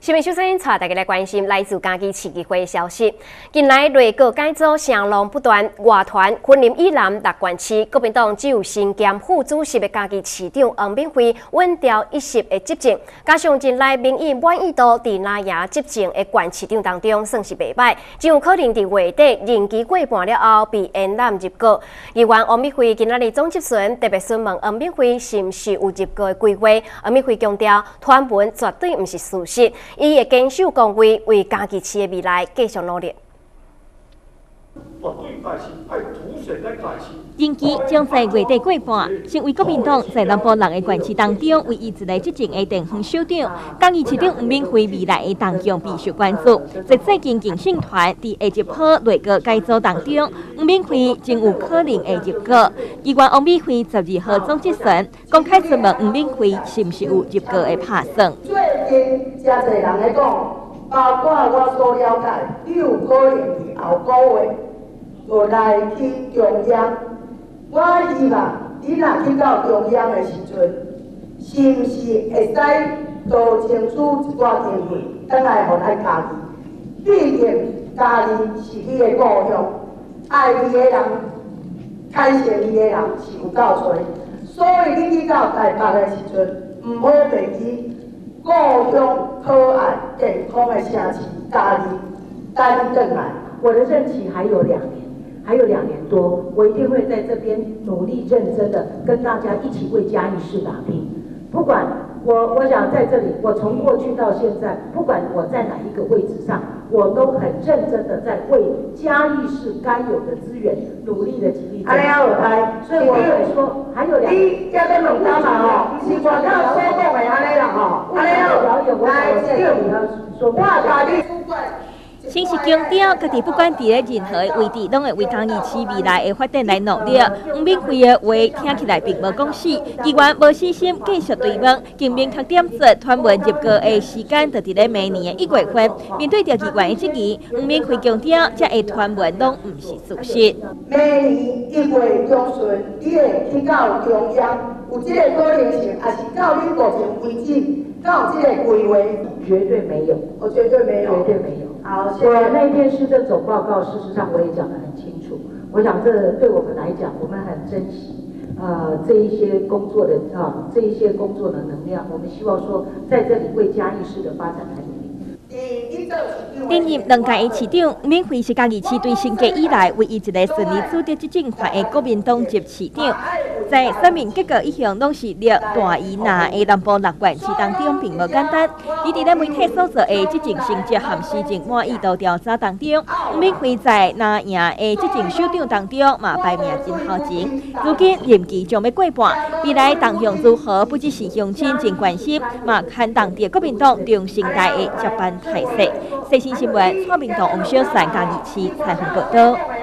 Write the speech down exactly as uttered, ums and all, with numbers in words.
新闻首先带大家来关心来自嘉义市议会的消息。近来内阁改组声浪不断，外团昆林以南六县市国民党只有新兼副主席的嘉义市长黄敏惠稳调一席的执政，加上近来民意满意度伫拉亚执政的县市长当中算是袂歹，真有可能伫月底任期过半了后被延揽入阁。议员黄敏惠今仔日总质询特别询问黄敏惠是毋是有入阁的规划，黄敏惠强调传闻绝对毋是事实。 伊会坚守岗位，为嘉义市的未来继续努力。 任期将在月底过半，成为国民党在南部六个县市当中唯一一个执政的地方首长。嘉义市长黄敏惠未来的动向必须关注。在最近竞选团伫下一波内阁改组当中，黄敏惠真有可能会入阁。议员黄敏惠十二号总质询，公开询问黄敏惠是毋是有入阁的打算。 最近真侪人在讲，包括我所了解，你有可能伫后个月。 就来去中央，我希望你若去到中央的时阵，是毋是会使多争取一寡经费，等来互咱家己。毕竟家己是你的故乡，爱你的人、开心你的人是有够多，所以你去到台北的时阵，毋好忘记故乡可爱、健康的城市，家己带你转来。 我的任期还有两年。 还有两年多，我一定会在这边努力认真的跟大家一起为嘉义市打拼。不管我，我想在这里，我从过去到现在，不管我在哪一个位置上，我都很认真的在为嘉义市该有的资源努力的极力。 安尼啊，有台， 所以我会说还有两。 你要在问他嘛吼，不是我靠说讲的安尼啦吼，安尼啊，来，这个你要说，我家己主管。 先是强调，家己不管伫咧任何的位置，拢会为嘉义市未来的发展来努力。黄敏惠的话听起来并无讲死，议员无死心继续追问，更明确点出传闻入阁的时间就伫咧明年的一月份。面对着议员的质疑，黄敏惠强调，这个传闻拢毋是事实。 明年一月中旬，你会去到中央，有这个可能性，还是到你目前为止，到有这个规划？ 绝对没有， 我绝对没有， 绝对没有。 好， 我那篇施政总报告，事实上我也讲得很清楚。我想这对我们来讲，我们很珍惜，呃，这一些工作的啊，这一些工作的能量，我们希望说在这里为嘉义市的发展来努力。 担任两届的市长，黄敏惠是嘉义市对升格以来唯一一个顺利取得执政权的国民党籍市长。在选民结果一向拢是立大伊那的南部六县市当中，并无简单。伊伫咧媒体所做的执政成绩和施政满意度调查当中，黄敏惠在那赢的执政首长当中嘛排名真靠前。如今任期将要过半，未来动向如何，不只是乡亲真关心，嘛看当地国民党中生代的接班态势。最新新闻，蔡明堂、王小善嘉义市采访报道。